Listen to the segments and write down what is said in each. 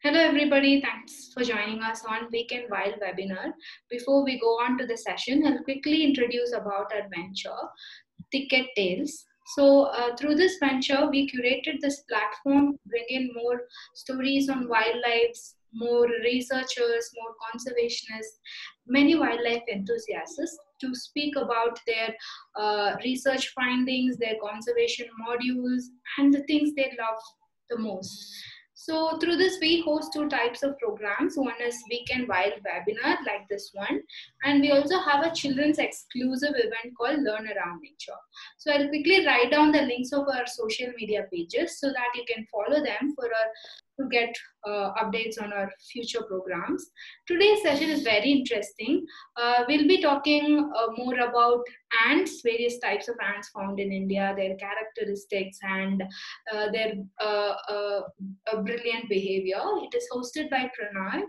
Hello everybody, thanks for joining us on Weekend Wild webinar. Before we go on to the session, I'll quickly introduce about our venture, Ticket Tales. Through this venture, we curated this platform to bring in more stories on wildlife, more researchers, more conservationists, many wildlife enthusiasts to speak about their research findings, their conservation modules, and the things they love the most. So through this, we host two types of programs. One is Weekend Wild webinar like this one. And we also have a children's exclusive event called Learn Around Nature. So I'll quickly write down the links of our social media pages so that you can follow them to get updates on our future programs. Today's session is very interesting. We'll be talking more about ants, various types of ants found in India, their characteristics, and their brilliant behavior. It is hosted by Pranay.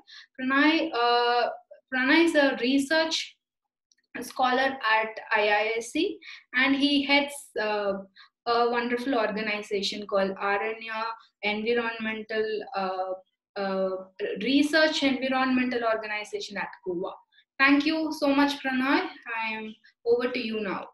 Pranay is a research scholar at IISc, and he heads a wonderful organization called Aranya Environmental uh, Research Environmental Organization at Goa. Thank you so much, Pranay. I am over to you now.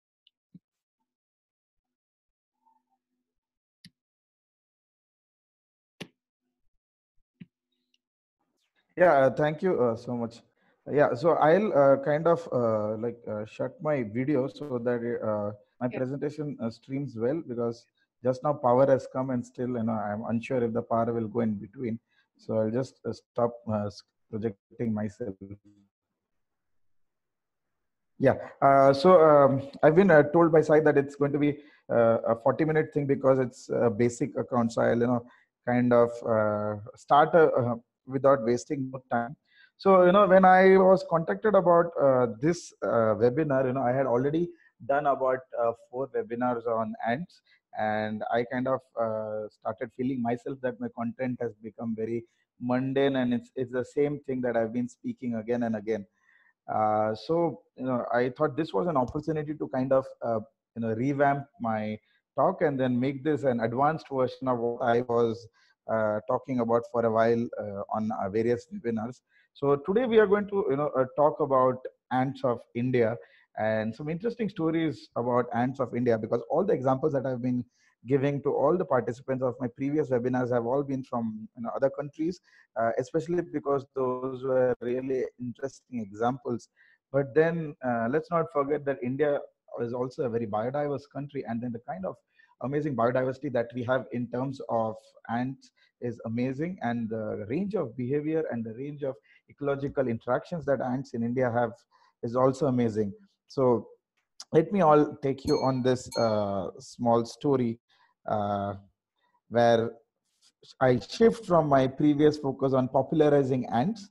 Yeah, thank you so much. Yeah, so I'll kind of shut my video so that my presentation streams well, because just now power has come and still I'm unsure if the power will go in between. So I'll just stop projecting myself. Yeah, I've been told by Sai that it's going to be a 40-minute thing because it's a basic account. So I'll kind of start without wasting more time. So when I was contacted about this webinar, I had already done about 4 webinars on ants, and I kind of started feeling myself that my content has become very mundane, and it's the same thing that I've been speaking again and again. So I thought this was an opportunity to kind of revamp my talk and then make this an advanced version of what I was talking about for a while on various webinars. So today we are going to talk about ants of India and some interesting stories about ants of India, because all the examples that I've been giving to all the participants of my previous webinars have all been from other countries, especially because those were really interesting examples. But then let's not forget that India is also a very biodiverse country, and then the kind of amazing biodiversity that we have in terms of ants is amazing, and the range of behavior and the range of ecological interactions that ants in India have is also amazing. So let me all take you on this small story uh, where I shift from my previous focus on popularizing ants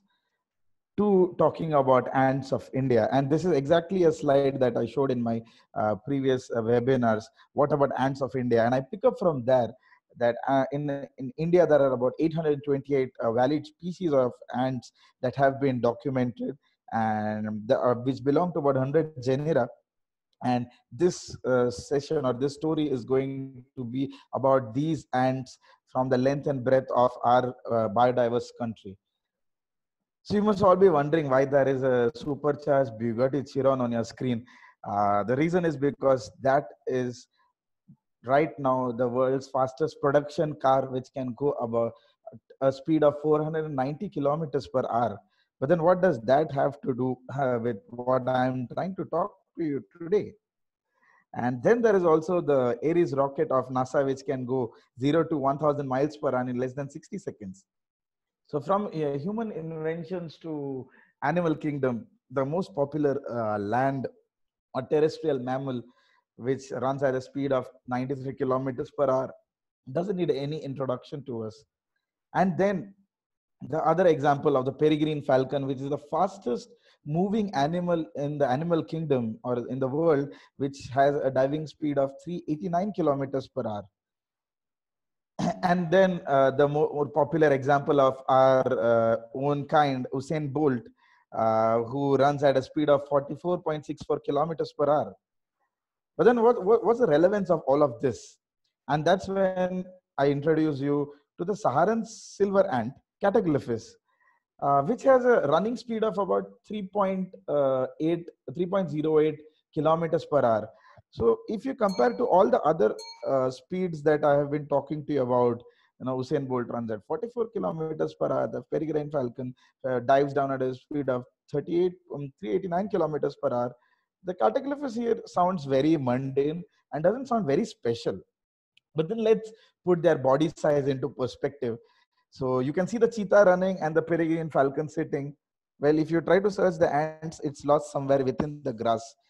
to talking about ants of India. And this is exactly a slide that I showed in my previous webinars. What about ants of India? And I pick up from there that in India, there are about 828 valid species of ants that have been documented, and which belong to about 100 genera. And this session or this story is going to be about these ants from the length and breadth of our biodiverse country. So you must all be wondering why there is a supercharged Bugatti Chiron on your screen. The reason is because that is right now the world's fastest production car, which can go about a speed of 490 kilometers per hour. But then what does that have to do with what I'm trying to talk to you today? And then there is also the Ares rocket of NASA, which can go 0 to 1000 miles per hour in less than 60 seconds. So from human inventions to animal kingdom, the most popular land or terrestrial mammal, which runs at a speed of 93 kilometers per hour, doesn't need any introduction to us. And then the other example of the peregrine falcon, which is the fastest moving animal in the animal kingdom or in the world, which has a diving speed of 389 kilometers per hour. And then the more popular example of our own kind, Usain Bolt, who runs at a speed of 44.64 kilometers per hour. But then what's the relevance of all of this? And that's when I introduce you to the Saharan silver ant, Cataglyphis, which has a running speed of about 3.08 kilometers per hour. So if you compare to all the other speeds that I have been talking to you about, Usain Bolt runs at 44 kilometers per hour. The Peregrine Falcon dives down at a speed of 389 kilometers per hour. The Cataglyphis here sounds very mundane and doesn't sound very special. But then let's put their body size into perspective. So you can see the cheetah running and the peregrine falcon sitting. Well, if you try to search the ants, it's lost somewhere within the grass.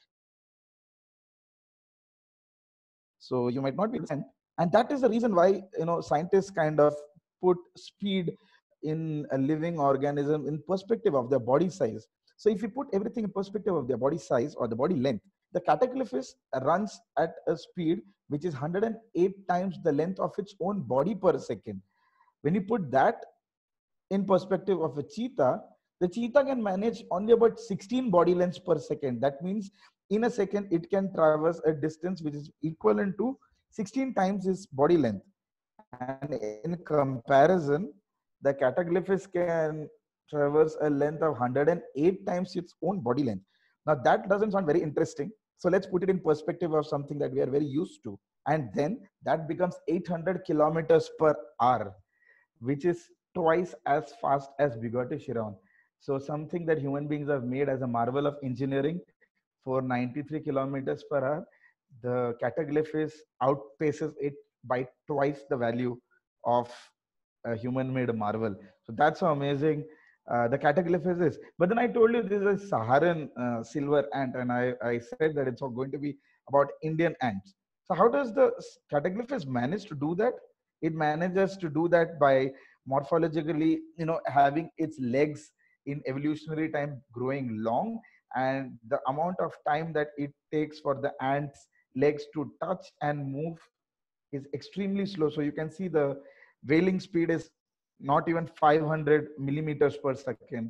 So you might not be able to understand. And that is the reason why, scientists kind of put speed in a living organism in perspective of their body size. So if you put everything in perspective of their body size or the body length, the Cataglyphis runs at a speed which is 108 times the length of its own body per second. When you put that in perspective of a cheetah, the cheetah can manage only about 16 body lengths per second. That means in a second, it can traverse a distance which is equivalent to 16 times its body length. And in comparison, the Cataglyphis can traverse a length of 108 times its own body length. Now that doesn't sound very interesting. So let's put it in perspective of something that we are very used to. And then that becomes 800 kilometers per hour, which is twice as fast as Bugatti Chiron. So something that human beings have made as a marvel of engineering for 93 kilometers per hour, the Cataglyphis outpaces it by twice the value of a human-made marvel. So that's how amazing the Cataglyphis is. But then I told you this is a Saharan silver ant, and I said that it's going to be about Indian ants. So how does the Cataglyphis manage to do that? It manages to do that by morphologically, having its legs in evolutionary time growing long, and the amount of time that it takes for the ants legs to touch and move is extremely slow. So you can see the wailing speed is not even 500 millimeters per second,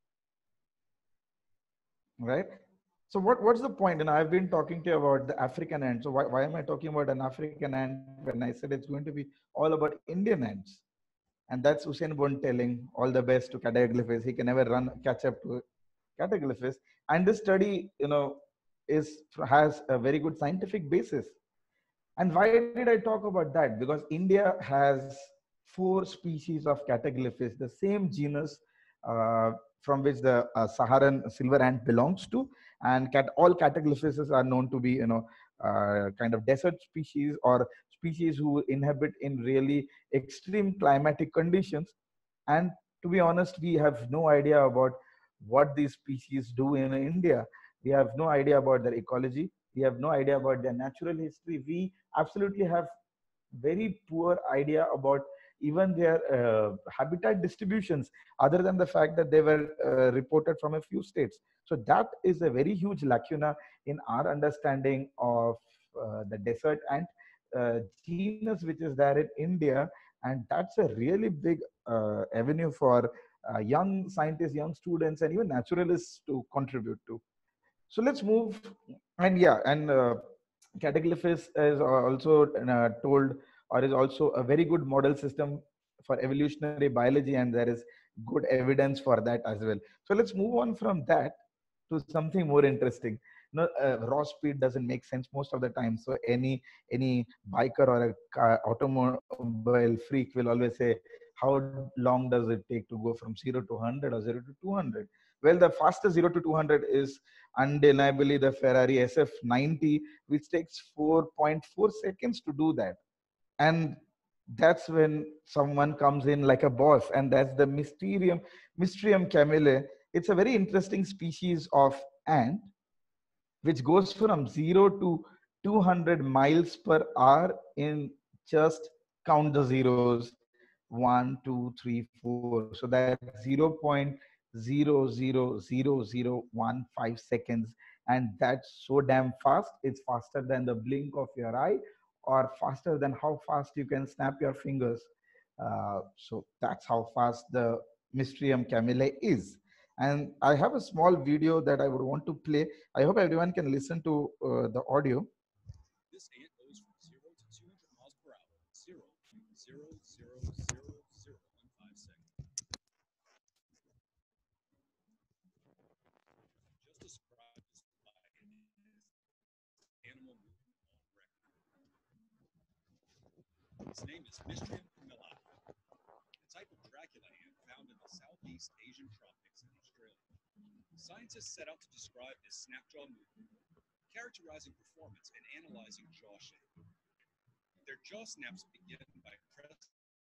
right? So what's the point? And I've been talking to you about the African ant. So why am I talking about an African ant when I said it's going to be all about Indian ants? And that's Usain Bolt telling all the best to Cataglyphis. He can never catch up to Cataglyphis. And this study, has a very good scientific basis. And why did I talk about that? Because India has 4 species of Cataglyphis, the same genus from which the Saharan silver ant belongs to. And all Cataglyphis are known to be, kind of desert species or species who inhabit in really extreme climatic conditions. And to be honest, we have no idea about what these species do in India. We have no idea about their ecology. We have no idea about their natural history. We absolutely have very poor idea about even their habitat distributions, other than the fact that they were reported from a few states. So that is a very huge lacuna in our understanding of the desert ant genus which is there in India. And that's a really big avenue for young scientists, young students, and even naturalists to contribute to. So let's move. And yeah, and Cataglyphis is also told, or is also a very good model system for evolutionary biology, and there is good evidence for that as well. So let's move on from that to something more interesting. Raw speed doesn't make sense most of the time. So any biker or a automobile freak will always say, how long does it take to go from 0 to 100 or 0 to 200? Well, the fastest 0 to 200 is undeniably the Ferrari SF90, which takes 4.4 seconds to do that. And that's when someone comes in like a boss, and that's the Mystrium camille. It's a very interesting species of ant which goes from 0 to 200 miles per hour in just, count the zeros, 1 2 3 4. So that's 0.000015 seconds. And that's so damn fast. It's faster than the blink of your eye, or faster than how fast you can snap your fingers. So that's how fast the Mystrium camille is. And I have a small video that I would want to play. I hope everyone can listen to the audio. This ant goes from 0 to 200 miles per hour, 0.0000015 seconds. Its name is Mystrium camillii, a type of Dracula ant found in the Southeast Asian tropics and Australia. Scientists set out to describe this snap-jaw movement, characterizing performance and analyzing jaw shape. Their jaw snaps begin by pressing.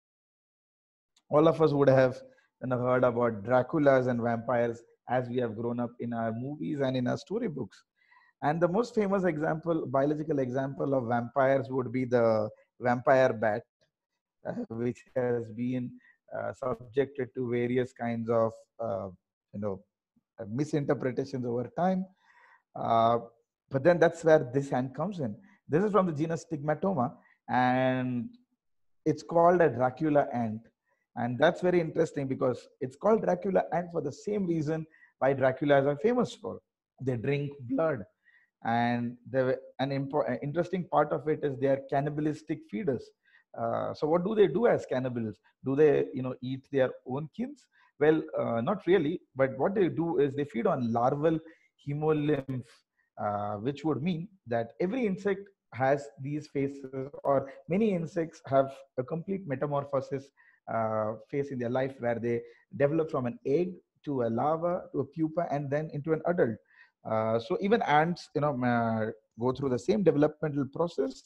All of us would have heard about Draculas and vampires as we have grown up in our movies and in our storybooks. And the most famous example, biological example of vampires would be the vampire bat, which has been subjected to various kinds of, uh, you know, misinterpretations over time. Uh, but then that's where this ant comes in. This is from the genus Stigmatoma, and it's called a Dracula ant. And that's very interesting because it's called Dracula ant for the same reason why Draculas are famous for. They drink blood. And an interesting part of it is they are cannibalistic feeders. So what do they do as cannibals? Do they, eat their own kins? Well, not really. But what they do is they feed on larval hemolymph, which would mean that every insect has these phases, or many insects have a complete metamorphosis phase in their life where they develop from an egg to a larva to a pupa and then into an adult. So even ants, go through the same developmental process.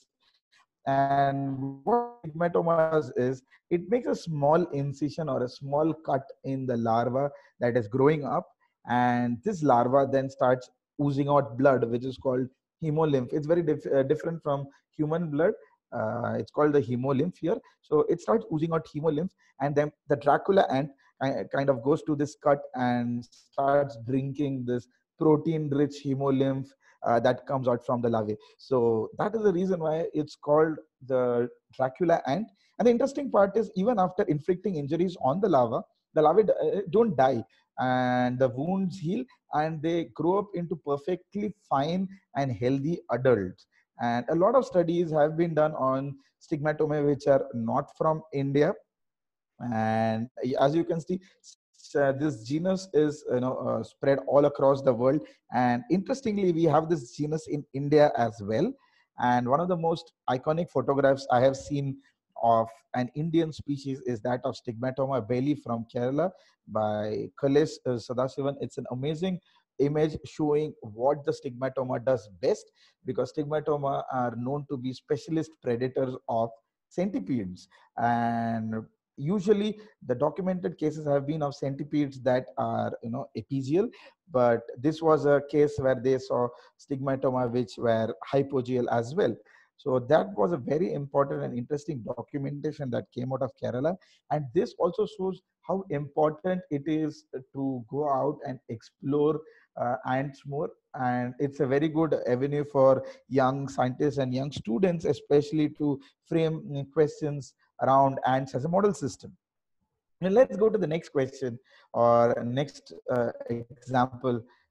And what stigmatoma does is it makes a small incision or a small cut in the larva that is growing up, and this larva then starts oozing out blood, which is called hemolymph. It's very different from human blood. It's called the hemolymph here. So it starts oozing out hemolymph, and then the Dracula ant kind of goes to this cut and starts drinking this protein-rich hemolymph that comes out from the larvae. So that is the reason why it's called the Dracula ant. And the interesting part is even after inflicting injuries on the larvae don't die, and the wounds heal, and they grow up into perfectly fine and healthy adults. And a lot of studies have been done on stigmatoma, which are not from India. And as you can see, this genus is spread all across the world. And interestingly, we have this genus in India as well. And one of the most iconic photographs I have seen of an Indian species is that of Stigmatoma belli from Kerala by Kailash Sadasivan. It's an amazing image showing what the Stigmatoma does best, because Stigmatoma are known to be specialist predators of centipedes. And usually the documented cases have been of centipedes that are apigeal, but this was a case where they saw stigmatoma which were hypogeal as well. So that was a very important and interesting documentation that came out of Kerala. And this also shows how important it is to go out and explore ants more. And it's a very good avenue for young scientists and young students, especially to frame questions around ants as a model system. And let's go to the next question or next example.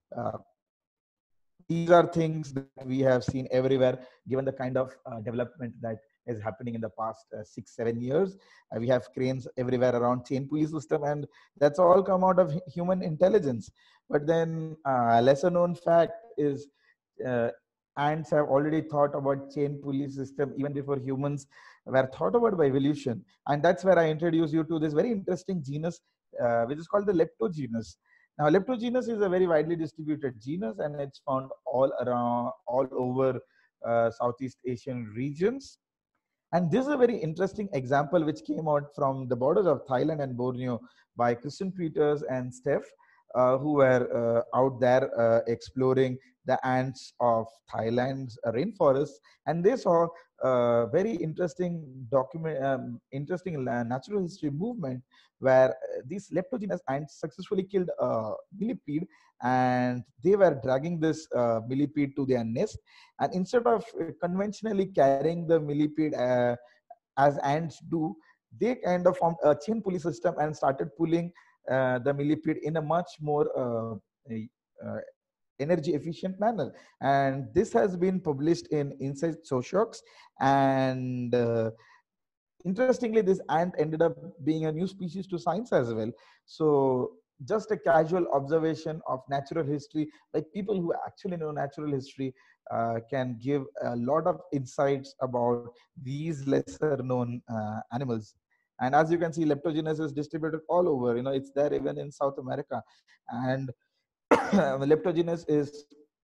These are things that we have seen everywhere, given the kind of development that is happening in the past 6-7 years. We have cranes everywhere around, chain pulley system, and that's all come out of human intelligence. But then lesser known fact is uh, ants have already thought about chain pulley system even before humans were thought about by evolution. And that's where I introduce you to this very interesting genus, which is called the Leptogenus. Now, Leptogenus is a very widely distributed genus, and it's found all around, all over Southeast Asian regions. And this is a very interesting example which came out from the borders of Thailand and Borneo by Christian Peters and Steph, who were out there exploring the ants of Thailand's rainforests. And they saw a very interesting interesting natural history movement where these leptogenous ants successfully killed a millipede, and they were dragging this millipede to their nest. And instead of conventionally carrying the millipede as ants do, they kind of formed a chain pulley system and started pulling the millipede in a much more uh, energy efficient manner. And this has been published in Insect Zooshocks. And interestingly, this ant ended up being a new species to science as well. So just a casual observation of natural history, like people who actually know natural history can give a lot of insights about these lesser known animals. And as you can see, leptogenus is distributed all over, it's there even in South America. And leptogenus is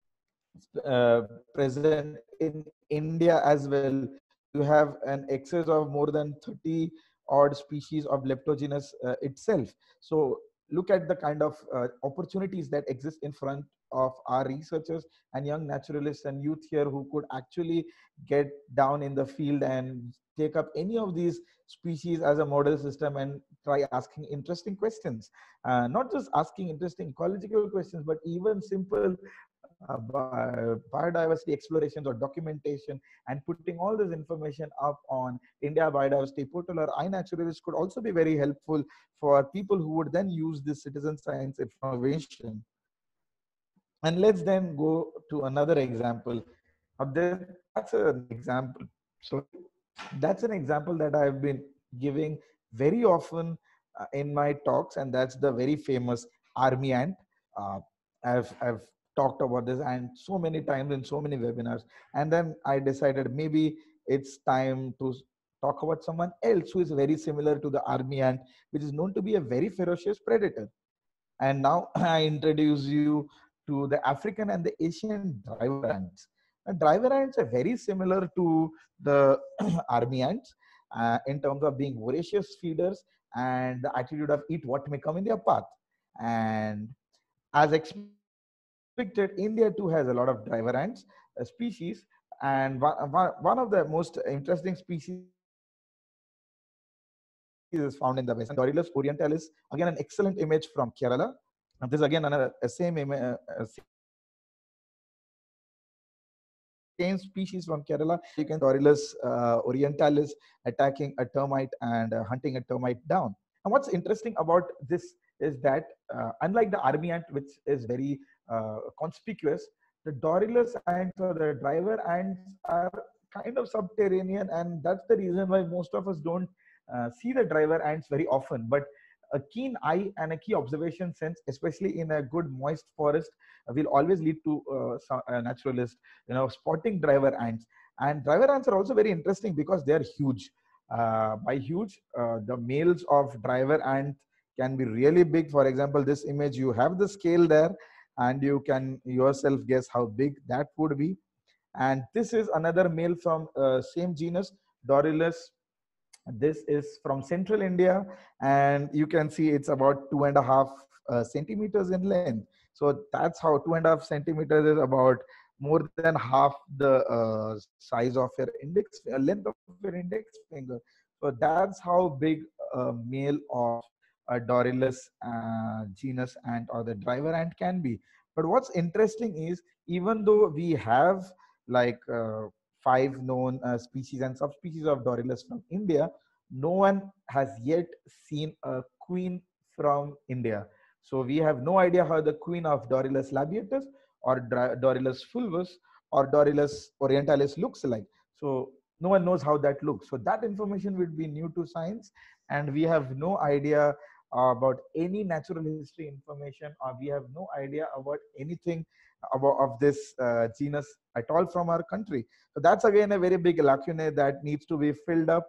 present in India as well. You have an excess of more than 30 odd species of leptogenus itself. So look at the kind of opportunities that exist in front of our researchers and young naturalists and youth here who could actually get down in the field and take up any of these species as a model system and try asking interesting questions. Not just asking interesting ecological questions, but even simple biodiversity explorations or documentation, and putting all this information up on India Biodiversity Portal or iNaturalist could also be very helpful for people who would then use this citizen science information. And let's then go to another example. That's an example. So that's an example that I've been giving very often in my talks, and that's the very famous army ant. Uh, I've talked about this and so many times in so many webinars, and then I decided maybe it's time to talk about someone else who is very similar to the army ant, which is known to be a very ferocious predator. And now I introduce you to the African and the Asian driver ants. And driver ants are very similar to the army ants in terms of being voracious feeders and the attitude of eat what may come in their path. And as expected, India too has a lot of driver ants species. And one of the most interesting species is found in the West, and Dorylus orientalis. Again, an excellent image from Kerala. This is again another same species from Kerala. You can see Dorylus orientalis attacking a termite and hunting a termite down. And what's interesting about this is that unlike the army ant, which is very conspicuous, the Dorylus ants or the driver ants are kind of subterranean, and that's the reason why most of us don't see the driver ants very often. But a keen eye and a key observation sense, especially in a good moist forest, will always lead to a naturalist, spotting driver ants. And driver ants are also very interesting because they are huge. By huge, the males of driver ant can be really big. For example, this image, you have the scale there, and you can yourself guess how big that would be. And this is another male from same genus, Dorylus. This is from central India, and you can see it's about 2.5 centimeters in length. So that's how 2.5 centimeters is about more than half the size of your length of your index finger. So that's how big a male of a Dorylus genus ant or the driver ant can be. But what's interesting is, even though we have like 5 known species and subspecies of Dorylus from India, no one has yet seen a queen from India. So we have no idea how the queen of Dorylus labiatus or Dorylus fulvus or Dorylus orientalis looks like. So no one knows how that looks. So that information would be new to science, and we have no idea about any natural history information, or we have no idea about anything about of this genus at all from our country. So that's again a very big lacuna that needs to be filled up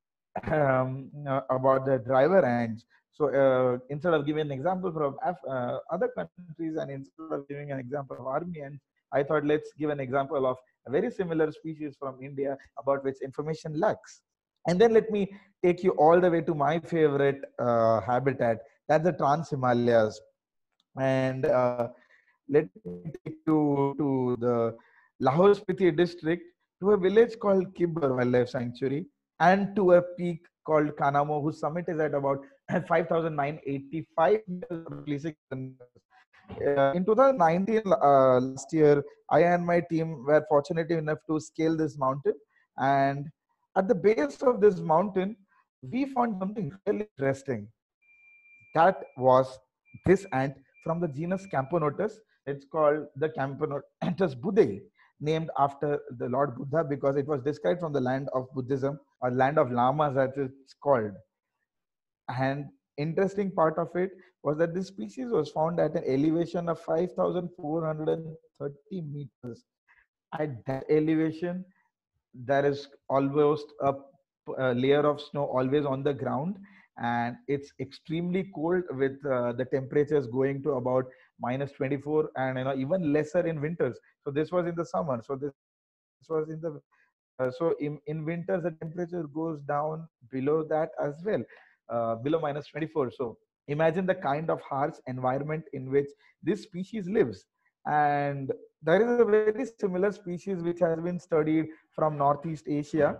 about the driver ants. So instead of giving an example from other countries and instead of giving an example of army ants, I thought let's give an example of a very similar species from India about which information lacks. And then let me take you all the way to my favorite habitat. That's the Trans Himalayas. And let me take you to the Lahore Spiti district, to a village called Kibber Wildlife Sanctuary, and to a peak called Kanamo, whose summit is at about 5,985 meters, roughly 600 meters. In 2019, last year, I and my team were fortunate enough to scale this mountain. And at the base of this mountain, we found something really interesting. That was this ant from the genus Camponotus. It's called the Camponotus buddhae, named after the Lord Buddha because it was described from the land of Buddhism or land of lamas as it's called. And interesting part of it was that this species was found at an elevation of 5,430 meters. At that elevation, there is almost a layer of snow always on the ground, and it's extremely cold with the temperatures going to about minus 24, and even lesser in winters. So this was in the summer. So this was in the so in winters the temperature goes down below that as well, below minus 24. So imagine the kind of harsh environment in which this species lives. And there is a very similar species which has been studied from Northeast Asia,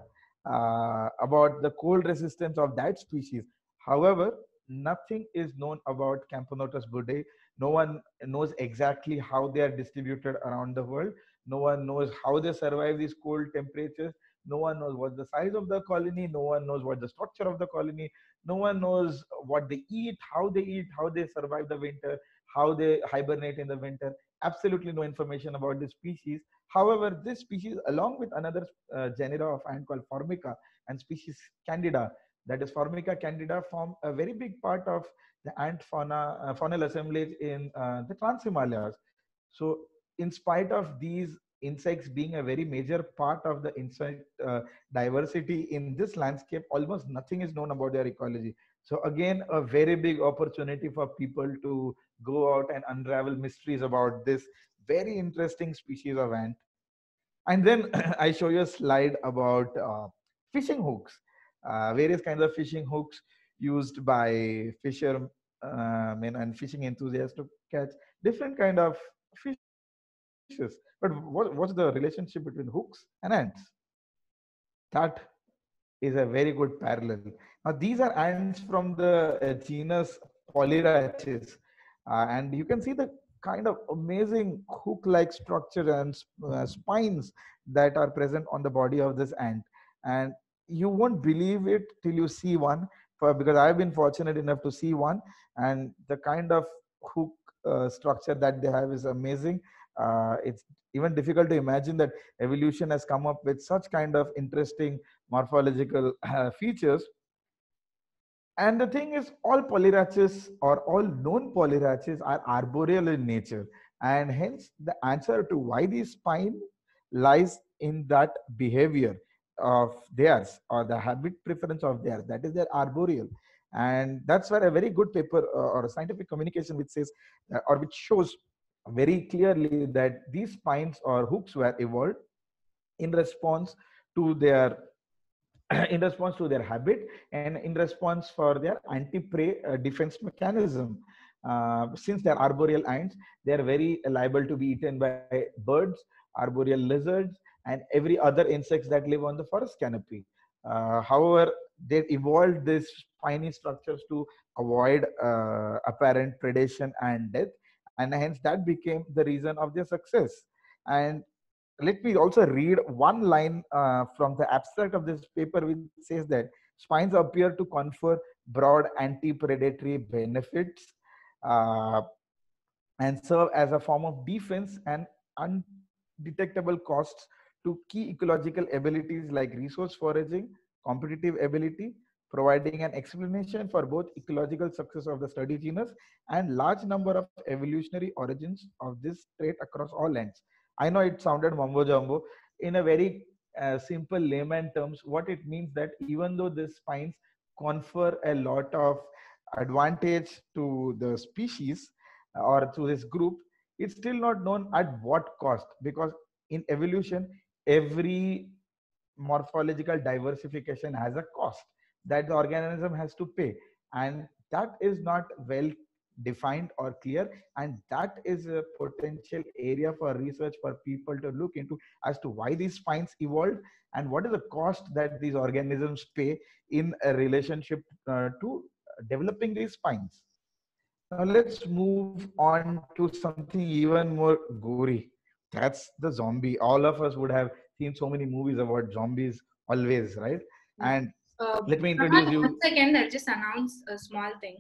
about the cold resistance of that species. However, nothing is known about Camponotus budei. No one knows exactly how they are distributed around the world. No one knows how they survive these cold temperatures. No one knows what the size of the colony. No one knows what the structure of the colony. No one knows what they eat, how they survive the winter, how they hibernate in the winter. Absolutely no information about this species. However, this species, along with another genera of ant called Formica and species Candida, that is Formica candida, form a very big part of the ant faunal assemblage in the Trans Himalayas. So, in spite of these insects being a very major part of the insect diversity in this landscape, almost nothing is known about their ecology. So again, a very big opportunity for people to go out and unravel mysteries about this very interesting species of ant. And then I show you a slide about fishing hooks, various kinds of fishing hooks used by fishermen and fishing enthusiasts to catch different kind of fishes. But what's the relationship between hooks and ants? That is a very good parallel. Now, these are ants from the genus Polyraches, and you can see the kind of amazing hook-like structure and spines that are present on the body of this ant. And you won't believe it till you see one, because I've been fortunate enough to see one, and the kind of hook structure that they have is amazing. It's even difficult to imagine that evolution has come up with such kind of interesting morphological features. And the thing is, all polyraches or all known polyraches are arboreal in nature. And hence, the answer to why the spine lies in that behavior of theirs, or the habit preference of theirs. That is their arboreal. And that's where a very good paper or a scientific communication which says, or which shows very clearly that these spines or hooks were evolved in response to their in response to their habit, and in response for their anti-prey defense mechanism. Since they're arboreal ants, they are very liable to be eaten by birds, arboreal lizards, and every other insects that live on the forest canopy. However, they evolved these spiny structures to avoid apparent predation and death, and hence that became the reason of their success. And let me also read one line from the abstract of this paper, which says that spines appear to confer broad anti-predatory benefits, uh, and serve as a form of defense and undetectable costs to key ecological abilities like resource foraging, competitive ability, providing an explanation for both ecological success of the study genus and large number of evolutionary origins of this trait across all ants. I know it sounded mumbo jumbo. In a very simple layman terms, what it means that even though these spines confer a lot of advantage to the species or to this group, it's still not known at what cost, because in evolution, every morphological diversification has a cost that the organism has to pay, and that is not well defined or clear, and that is a potential area for research for people to look into as to why these spines evolved and what is the cost that these organisms pay in a relationship to developing these spines. Now let's move on to something even more gory. That's the zombie. All of us would have seen so many movies about zombies always, right? And let me introduce you. 1 second, I'll just announce a small thing.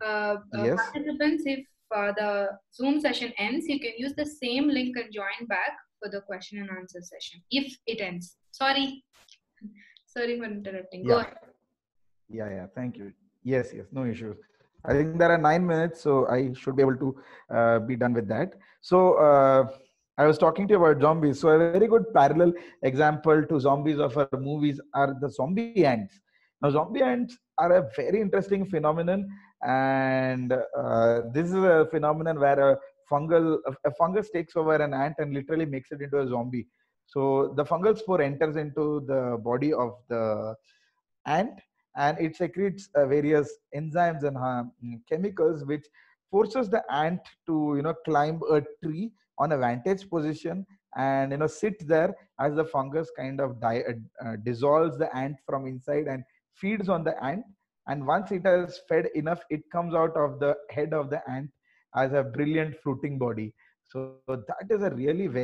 Yes. Participants, if the Zoom session ends, you can use the same link and join back for the question and answer session if it ends. Sorry. Sorry for interrupting. Go Yeah. ahead. Yeah. Thank you. Yes. No issues. I think there are 9 minutes, so I should be able to be done with that. So I was talking to you about zombies. So a very good parallel example to zombies of our movies are the zombie ants. Now, zombie ants are a very interesting phenomenon, and this is a phenomenon where a fungus takes over an ant and literally makes it into a zombie. So the fungal spore enters into the body of the ant, and it secretes various enzymes and chemicals which forces the ant to climb a tree on a vantage position and sit there as the fungus kind of dissolves the ant from inside and feeds on the ant. And once it has fed enough, it comes out of the head of the ant as a brilliant fruiting body. So that is a really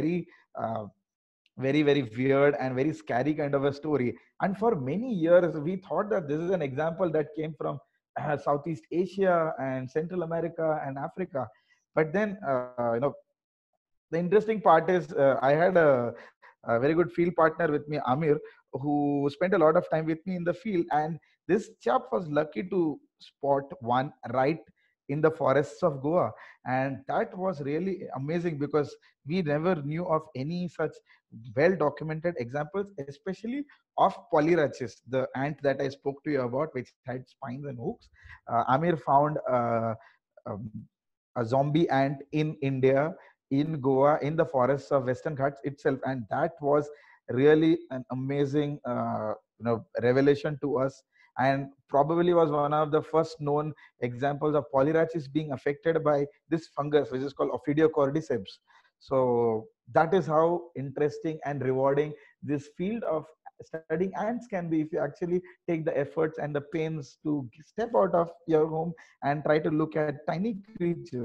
very weird and very scary kind of a story. And for many years we thought that this is an example that came from Southeast Asia and Central America and Africa. But then the interesting part is I had a very good field partner with me, Amir, who spent a lot of time with me in the field. And this chap was lucky to spot one right in the forests of Goa. And that was really amazing because we never knew of any such well documented examples, especially of Polyraches, the ant that I spoke to you about, which had spines and hooks. Amir found um, a zombie ant in India, in Goa, in the forests of Western Ghats itself, and that was really an amazing, revelation to us, and probably was one of the first known examples of Polyraches being affected by this fungus, which is called Ophidiocordyceps. So that is how interesting and rewarding this field of studying ants can be if you actually take the efforts and the pains to step out of your home and try to look at tiny creatures.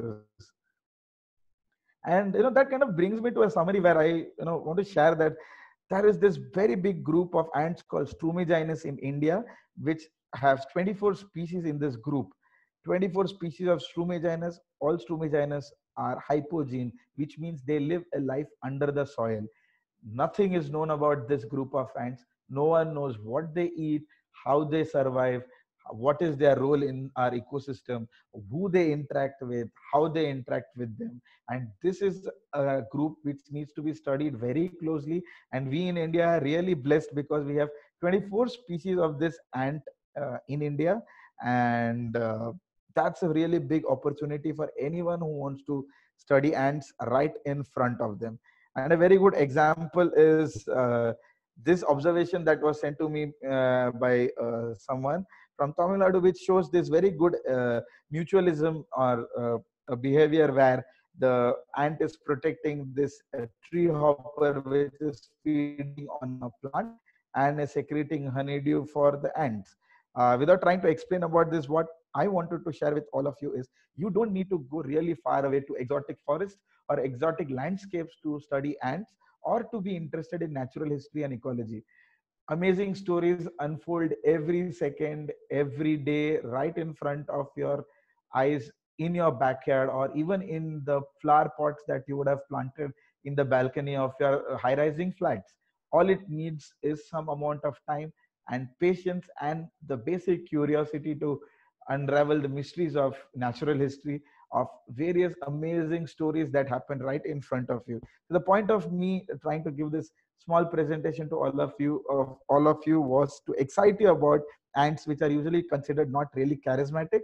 And that kind of brings me to a summary where I want to share that there is this very big group of ants called Strumigines in India, which has 24 species in this group. 24 species of Strumigines. All Strumigines are hypogene, which means they live a life under the soil. Nothing is known about this group of ants. No one knows what they eat, how they survive, what is their role in our ecosystem, who they interact with, how they interact with them. And this is a group which needs to be studied very closely. And we in India are really blessed because we have 24 species of this ant in India. And that's a really big opportunity for anyone who wants to study ants right in front of them. And a very good example is this observation that was sent to me by someone from Tamil Nadu, which shows this very good mutualism or a behavior where the ant is protecting this tree hopper, which is feeding on a plant and is secreting honeydew for the ants. Without trying to explain about this, what I wanted to share with all of you is you don't need to go really far away to exotic forests or exotic landscapes to study ants or to be interested in natural history and ecology. Amazing stories unfold every second, every day, right in front of your eyes, in your backyard, or even in the flower pots that you would have planted in the balcony of your high rising flats. All it needs is some amount of time and patience and the basic curiosity to unravel the mysteries of natural history, of various amazing stories that happen right in front of you. So the point of me trying to give this small presentation to all of you was to excite you about ants, which are usually considered not really charismatic,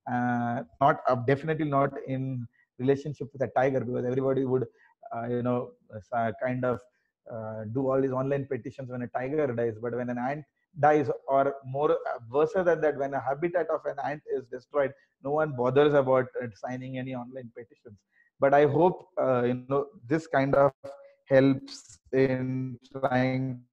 not definitely not in relationship with a tiger, because everybody would kind of do all these online petitions when a tiger dies. But when an ant dies, or more worse than that, when a habitat of an ant is destroyed, no one bothers about signing any online petitions. But I hope this kind of helps in trying to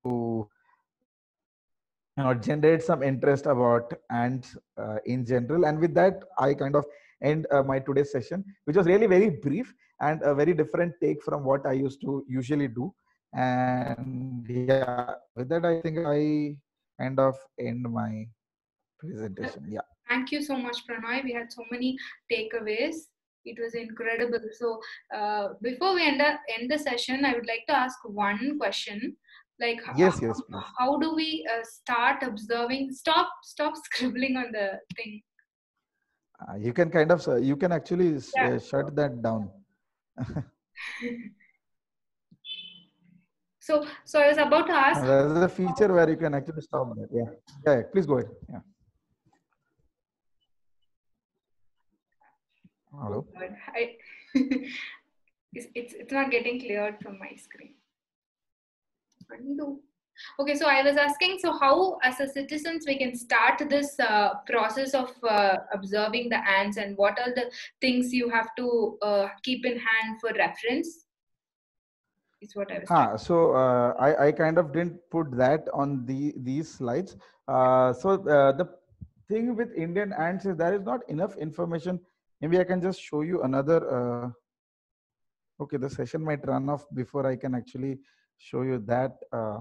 generate some interest about ants in general. And with that, I kind of end my today's session, which was really very brief and a very different take from what I used to usually do. And yeah, with that, I think I kind of end my presentation. Yeah. Thank you so much, Pranay. We had so many takeaways. It was incredible. So, before we end the session, I would like to ask one question. Like, Yes, please. how do we start observing? Stop scribbling on the thing. You can kind of, you can actually Yeah. shut that down. So I was about to ask. There's a feature where you can actually stop that. Yeah. Yeah. Please go ahead. Yeah. Oh Hello. God, it's not getting cleared from my screen. Undo. Okay, so I was asking, so how as a citizens we can start this process of observing the ants, and what are the things you have to keep in hand for reference? Is what I was trying. So I kind of didn't put that on these slides. The thing with Indian ants is there is not enough information. Maybe I can just show you another. Okay, the session might run off before I can actually show you that.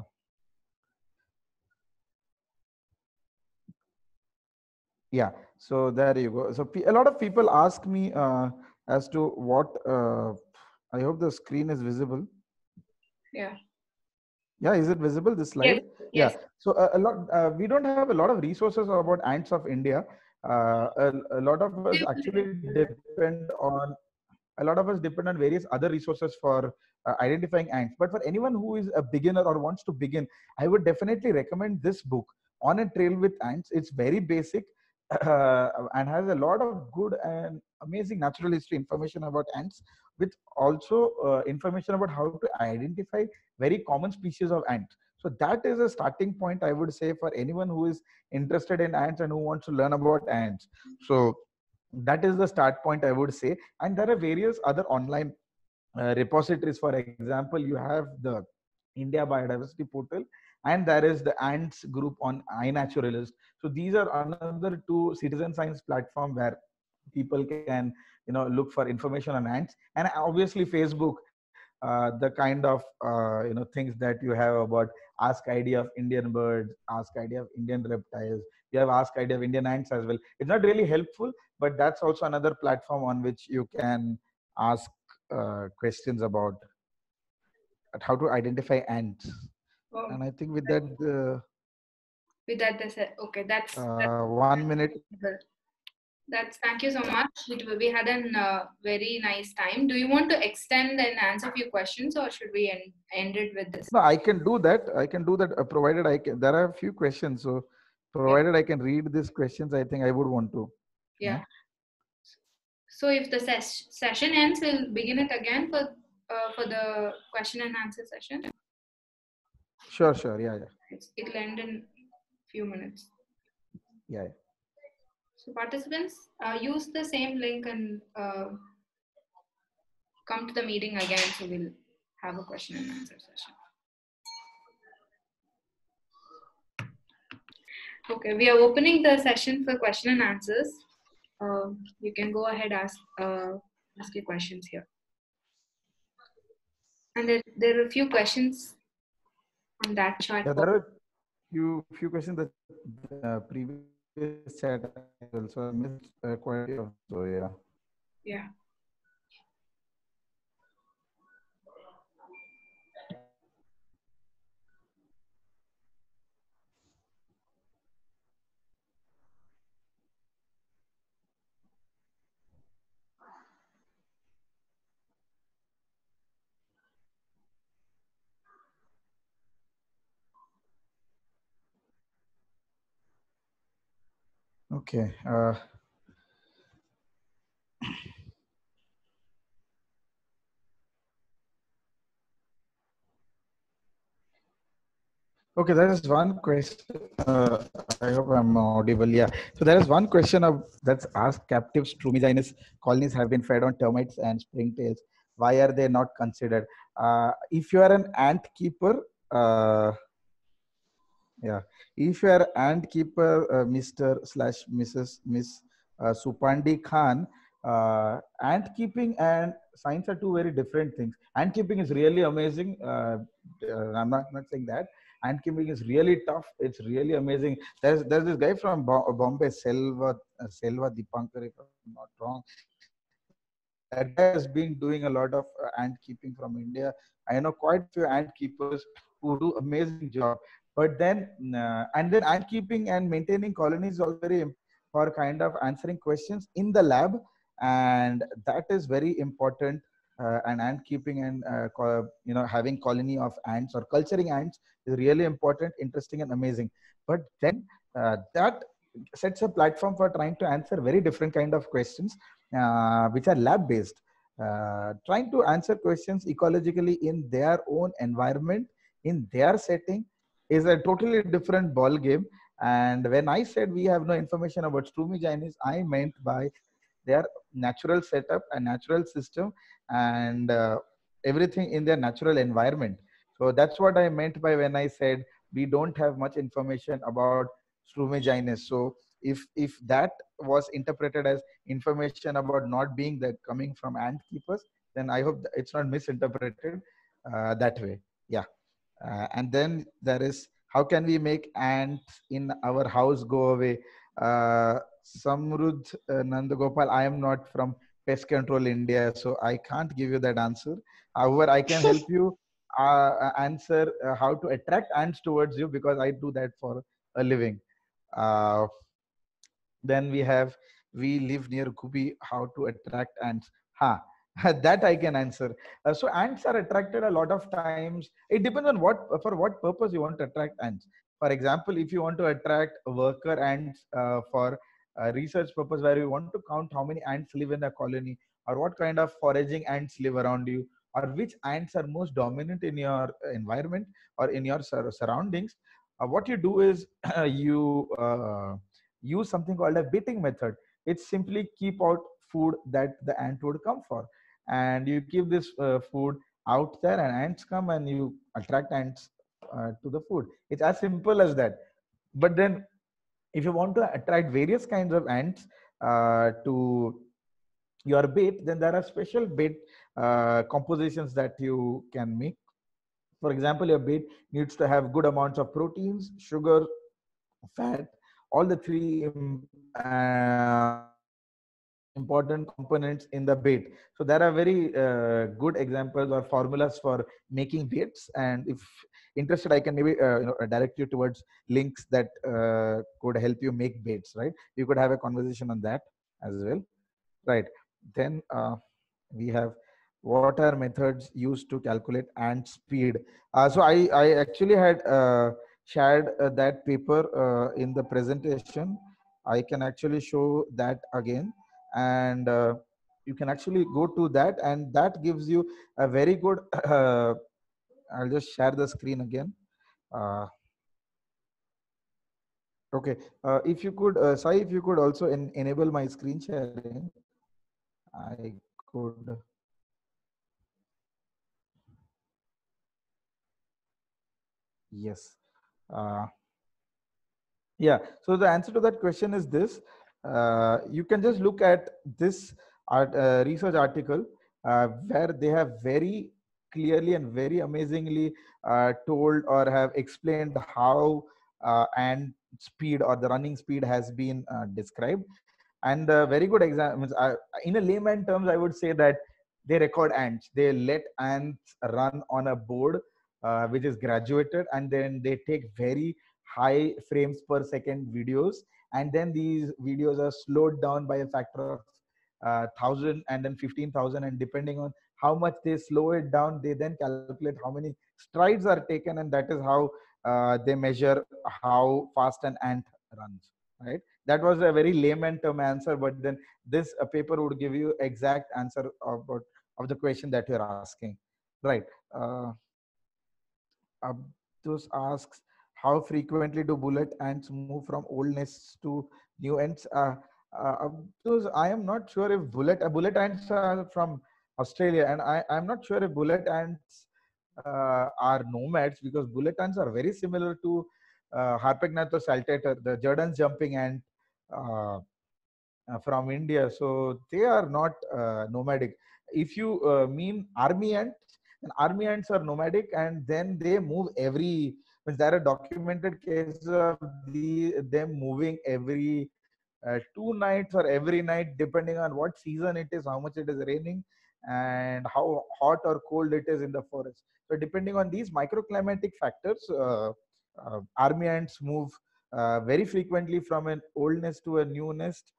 Yeah, so there you go. So a lot of people ask me as to what. I hope the screen is visible. Yeah. Yeah, is it visible, this Yes. slide? Yeah. Yes. So a lot, we don't have a lot of resources about ants of India. A lot of us actually depend on various other resources for identifying ants. But for anyone who is a beginner or wants to begin, I would definitely recommend this book, On a Trail with Ants. It's very basic and has a lot of good and amazing natural history information about ants, with also information about how to identify very common species of ants. So that is a starting point, I would say, for anyone who is interested in ants and who wants to learn about ants. So that is the start point, I would say. And there are various other online repositories. For example, you have the India Biodiversity Portal, and there is the ants group on iNaturalist. So these are another two citizen science platform where people can, look for information on ants. And obviously Facebook, the kind of things that you have about Ask ID of Indian birds, Ask ID of Indian reptiles, you have Ask ID of Indian ants as well. It's not really helpful, but that's also another platform on which you can ask questions about how to identify ants. Oh, And I think with that, with that, okay. That's 1 minute. well, that's thank you so much. We had a very nice time. Do you want to extend and answer a few questions, or should we end it with this? No, I can do that. I can do that, provided I can. There are a few questions, so Yeah. provided I can read these questions, I think I would want to. Yeah. So if the session ends, we'll begin it again for the question and answer session. Sure, sure. Yeah, yeah. It'll end in few minutes. Yeah. So participants, use the same link and come to the meeting again. So we'll have a question and answer session. Okay, we are opening the session for question and answers. You can go ahead ask your questions here. And there are a few questions on that chat. Yeah, there are few questions that previous chat also I missed quite a few of. So yeah. Yeah. Okay. Okay, there is one question. I hope I'm audible. Yeah. So there is one question that's asked: captive Strumiginus colonies have been fed on termites and springtails. Why are they not considered? If you are an ant keeper, yeah, if you are ant keeper, Mr. slash Mrs. Miss Supandi Khan, ant keeping and science are two very different things. Ant keeping is really amazing. I'm not saying that. Ant keeping is really tough. It's really amazing. There's this guy from Bombay, Selva Dipankar, if I'm not wrong. That guy has been doing a lot of ant keeping from India. I know quite a few ant keepers who do amazing job. But then, and then ant keeping and maintaining colonies is also very for kind of answering questions in the lab, and that is very important. And ant keeping and having colony of ants or culturing ants is really important, interesting, and amazing. But then that sets a platform for trying to answer very different kind of questions, which are lab based. Trying to answer questions ecologically in their own environment, in their setting, is a totally different ball game. And when I said we have no information about Strumiginis, I meant by their natural setup and natural system, and everything in their natural environment. So that's what I meant by when I said we don't have much information about Strumiginus. So if that was interpreted as information about not being that coming from ant keepers, then I hope it's not misinterpreted that way. Yeah. And then there is, how can we make ants in our house go away? Samrudh Nandagopal, I am not from Pest Control India, so I can't give you that answer. However, I can help you answer how to attract ants towards you, because I do that for a living. Uh, then we have, we live near Gubi, how to attract ants. Ha, that I can answer. So ants are attracted a lot of times. It depends on for what purpose you want to attract ants. For example, if you want to attract worker ants for research purpose, where you want to count how many ants live in a colony, or what kind of foraging ants live around you, or which ants are most dominant in your environment or in your surroundings, what you do is you use something called a baiting method. It's simply keep out food that the ant would come for, and you keep this food out there, and ants come, and you attract ants to the food. It's as simple as that. But then if you want to attract various kinds of ants to your bait, then there are special bait compositions that you can make. For example, your bait needs to have good amounts of proteins, sugar, fat, all the three important components in the bait. So there are very good examples or formulas for making baits, and if interested, I can maybe direct you towards links that could help you make baits, right? You could have a conversation on that as well, right? Then we have, what are methods used to calculate ant speed? So I actually had shared that paper in the presentation. I can actually show that again, and you can actually go to that, and that gives you a very good I'll just share the screen again. uh, okay, if you could, Sai, if you could also enable my screen sharing, I could. Yes. uh, Yeah. So the answer to that question is this. You can just look at this research article where they have very clearly and very amazingly told or have explained how and speed or the running speed has been described. And very good example. In a layman terms, I would say that they record ants. They let ants run on a board which is graduated, and then they take very high frames per second videos, and then these videos are slowed down by a factor of 1,000 and then 15,000, and depending on how much they slow it down, they then calculate how many strides are taken, and that is how they measure how fast an ant runs, right? That was a very layman term answer, but then this paper would give you exact answer of the question that you're asking, right? uh, Abdus asks, how frequently do bullet ants move from old nests to new ants? Abdus, I am not sure if bullet ants are from Australia, and I'm not sure if bullet ants are nomads, because bullet ants are very similar to Harpagnathus saltator, the Jordan's jumping ant uh, from India. So they are not nomadic. If you mean army ants, then army ants are nomadic, and then they move every. There are documented cases of them moving every 2 nights or every night, depending on what season it is, how much it is raining, and how hot or cold it is in the forest. So depending on these microclimatic factors, army ants move very frequently from an old nest to a new nest.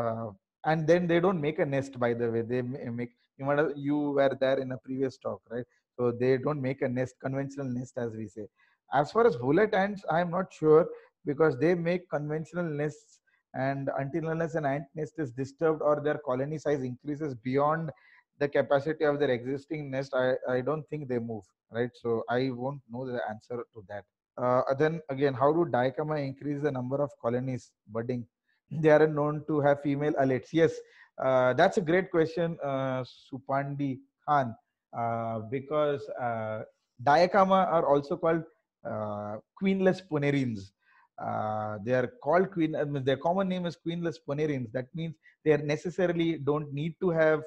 And then they don't make a nest, by the way. They make, you were there in a previous talk, right? So they don't make a nest, conventional nest, as we say. As far as bullet ants, I am not sure, because they make conventional nests, and until unless an ant nest is disturbed or their colony size increases beyond the capacity of their existing nest, I don't think they move, right? So I won't know the answer to that. Then again, how do dicama increase the number of colonies budding? They are known to have female alates. Yes, that's a great question, Supandi Khan, because dicama are also called queenless ponerines. They are called queen. I mean, their common name is queenless ponerines. That means they are necessarily don't need to have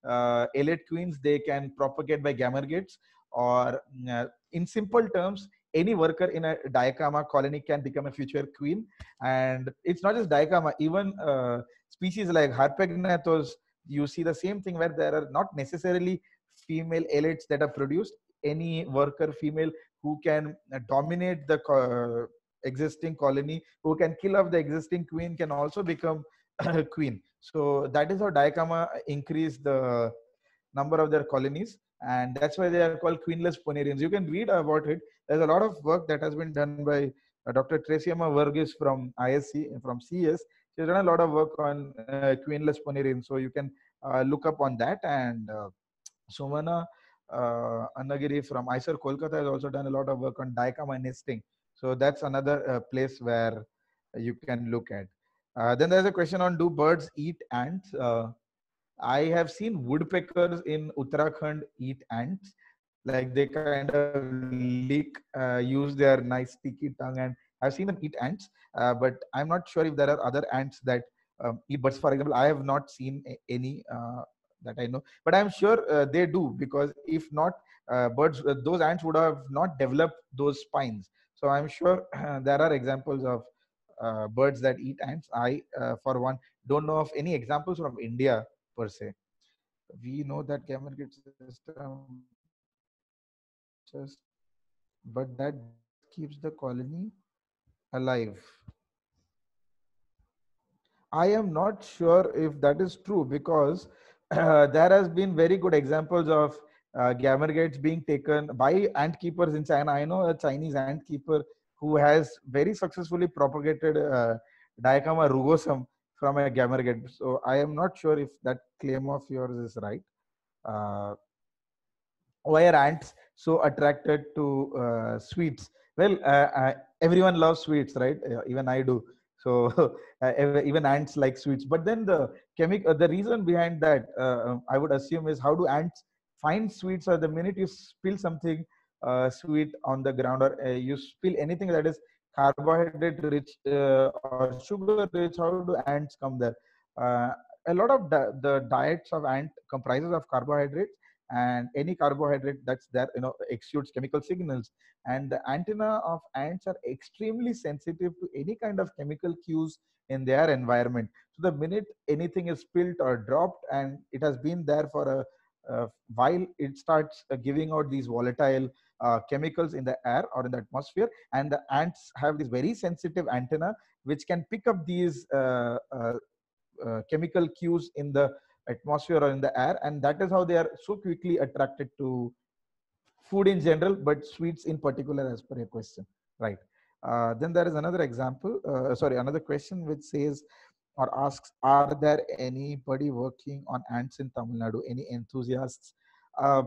elate queens. They can propagate by gamergates, or in simple terms, any worker in a dicama colony can become a future queen. And it's not just dicama, even species like Harpagnathos, you see the same thing, where there are not necessarily female elates that are produced. Any worker female who can dominate the existing colony, who can kill off the existing queen, can also become a queen. So that is how dicama increase the number of their colonies, and that's why they are called queenless ponerians. You can read about it. There's a lot of work that has been done by Dr. Tracy Emma Verghese from ISC, from CS. She's done a lot of work on queenless ponerians, so you can look up on that. And Sumana Annagiri from ISER Kolkata has also done a lot of work on dicama nesting. So that's another place where you can look at. Then there's a question on, do birds eat ants? I have seen woodpeckers in Uttarakhand eat ants. Like they kind of lick, use their nice sticky tongue, and I've seen them eat ants. But I'm not sure if there are other ants that eat birds. For example, I have not seen any that I know, but I'm sure they do, because if not, birds, those ants would have not developed those spines. So I'm sure there are examples of birds that eat ants. I, for one, don't know of any examples from India per se. We know that gamergate system just, but that just keeps the colony alive. I am not sure if that is true, because there has been very good examples of gamergates being taken by ant keepers in China. I know a Chinese ant keeper who has very successfully propagated Dicama rugosum from a gamergate. So I am not sure if that claim of yours is right. Uh, why are ants so attracted to sweets? Well, everyone loves sweets, right? Even I do. So even ants like sweets. But then the reason behind that, I would assume, is how do ants find sweets? Or the minute you spill something sweet on the ground, or you spill anything that is carbohydrate rich or sugar rich, how do ants come there? A lot of the diets of ant comprises of carbohydrates, and any carbohydrate that's there, exudes chemical signals. And the antenna of ants are extremely sensitive to any kind of chemical cues in their environment. So the minute anything is spilled or dropped, and it has been there for a while, it starts giving out these volatile chemicals in the air or in the atmosphere. And the ants have this very sensitive antenna which can pick up these chemical cues in the atmosphere or in the air, and that is how they are so quickly attracted to food in general, but sweets in particular, as per your question, right? Then there is another example, another question, which says or asks, are there anybody working on ants in Tamil Nadu, any enthusiasts? uh,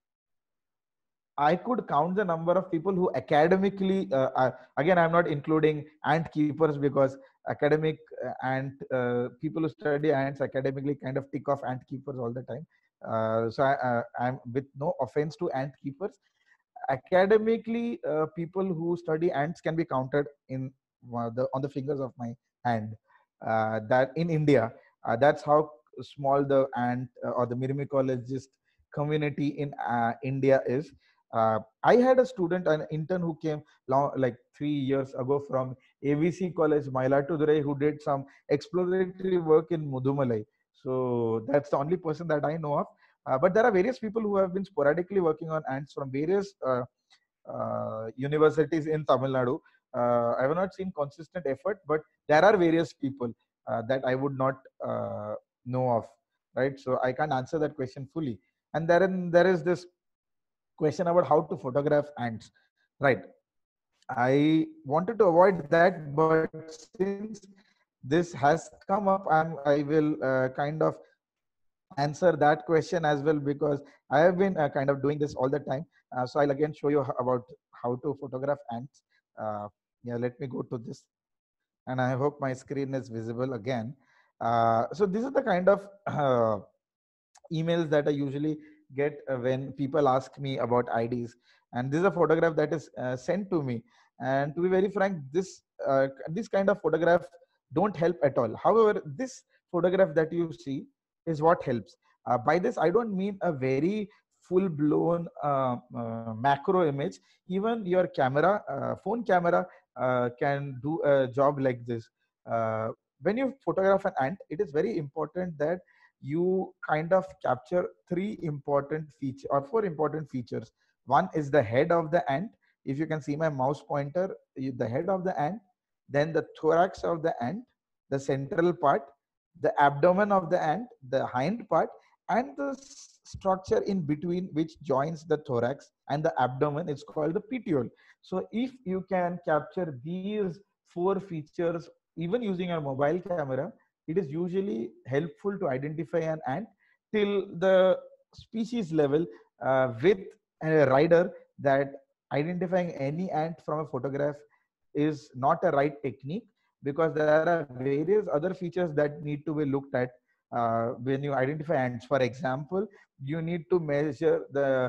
I could count the number of people who academically, again, I'm not including ant keepers, because academic people who study ants academically kind of tick off ant keepers all the time. I'm, with no offense to ant keepers, academically, people who study ants can be counted on the fingers of my hand. That in India, that's how small the ant or the myrmecologist community in India is. I had a student, an intern, who came like 3 years ago from ABC College, Mailattudurai, who did some exploratory work in Mudumalai. So that's the only person that I know of. But there are various people who have been sporadically working on ants from various universities in Tamil Nadu. I have not seen consistent effort, but there are various people that I would not know of, right? So I can't answer that question fully. And then there is this question about how to photograph ants, right? I wanted to avoid that, but since this has come up, I will kind of answer that question as well, because I have been kind of doing this all the time. So I'll again show you about how to photograph ants. Yeah, let me go to this, and I hope my screen is visible again. So this is the kind of emails that I usually get when people ask me about IDs. And this is a photograph that is sent to me. And to be very frank, this kind of photograph don't help at all. However, this photograph that you see is what helps. By this, I don't mean a very full blown macro image. Even your camera, phone camera, can do a job like this. Uh, when you photograph an ant, it is very important that you kind of capture three important features or four important features. One is the head of the ant. If you can see my mouse pointer, the head of the ant, then the thorax of the ant, the central part, the abdomen of the ant, the hind part, and the structure in between which joins the thorax and the abdomen is called the petiole. So if you can capture these four features even using a mobile camera, it is usually helpful to identify an ant till the species level, with a rider, that identifying any ant from a photograph is not a right technique, because there are various other features that need to be looked at when you identify ants. For example, you need to measure the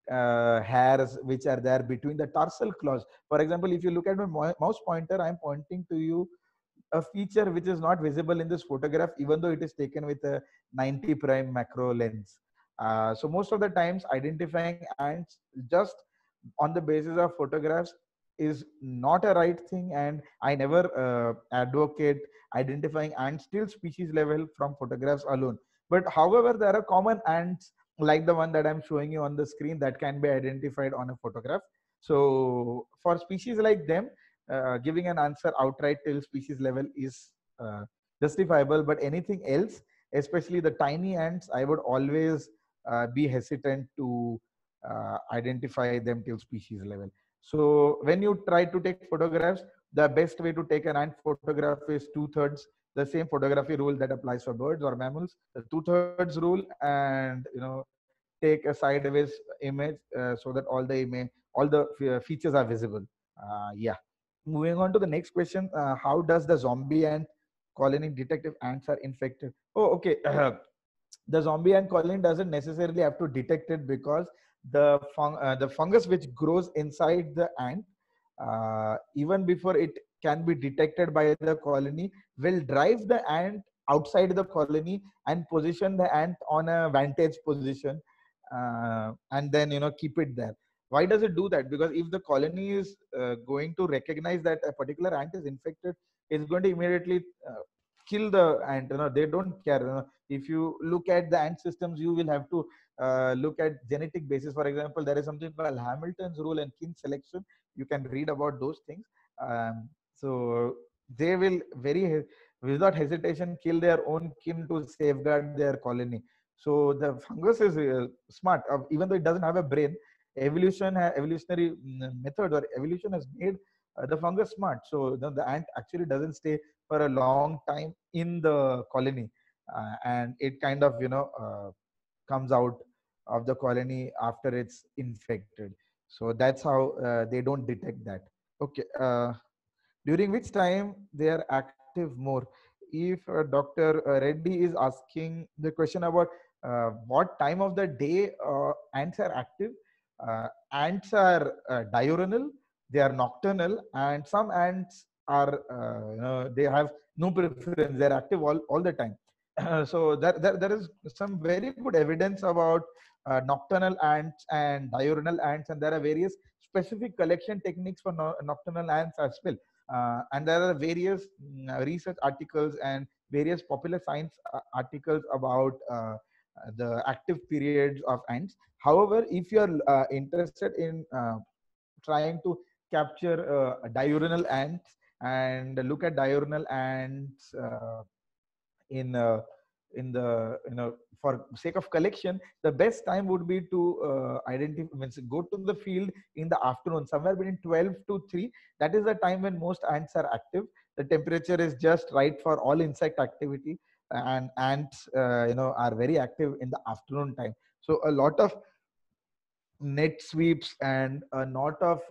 hairs which are there between the tarsal claws. For example, if you look at my mouse pointer, I'm pointing to you a feature which is not visible in this photograph, even though it is taken with a 90 prime macro lens. So most of the times identifying ants just on the basis of photographs is not a right thing, and I never advocate identifying ants till species level from photographs alone. But however, there are common ants like the one that I'm showing you on the screen that can be identified on a photograph. So for species like them, giving an answer outright till species level is justifiable, but anything else, especially the tiny ants, I would always be hesitant to identify them till species level. So when you try to take photographs, the best way to take an ant photograph is two-thirds, the same photography rule that applies for birds or mammals, the two-thirds rule, and take a sideways image so that all the features are visible. Yeah. Moving on to the next question, how does the zombie ant colony detect if ants are infected? Oh, okay. The zombie ant colony doesn't necessarily have to detect it, because the fungus which grows inside the ant, even before it can be detected by the colony, will drive the ant outside the colony and position the ant on a vantage position, and then keep it there. Why does it do that? Because if the colony is going to recognize that a particular ant is infected, it's going to immediately kill the ant. They don't care. If you look at the ant systems, you will have to look at genetic basis. For example, there is something called Hamilton's rule and kin selection. You can read about those things. So they will without hesitation kill their own kin to safeguard their colony. So the fungus is smart. Even though it doesn't have a brain, evolutionary method or evolution has made the fungus smart. So the ant actually doesn't stay for a long time in the colony, and it kind of comes out of the colony after it's infected. So that's how they don't detect that. Okay. During which time they are active more? If Dr. Reddy is asking the question about what time of the day ants are active, ants are diurnal, they are nocturnal, and some ants are they have no preference, they're active all the time. So there is some very good evidence about nocturnal ants and diurnal ants, and there are various specific collection techniques for nocturnal ants as well. And there are various research articles and various popular science articles about the active periods of ants. However, if you are interested in trying to capture diurnal ants and look at diurnal ants in the for sake of collection, the best time would be to identify, means go to the field in the afternoon, somewhere between 12 to 3. That is the time when most ants are active. The temperature is just right for all insect activity, and ants are very active in the afternoon time. So a lot of net sweeps and a lot of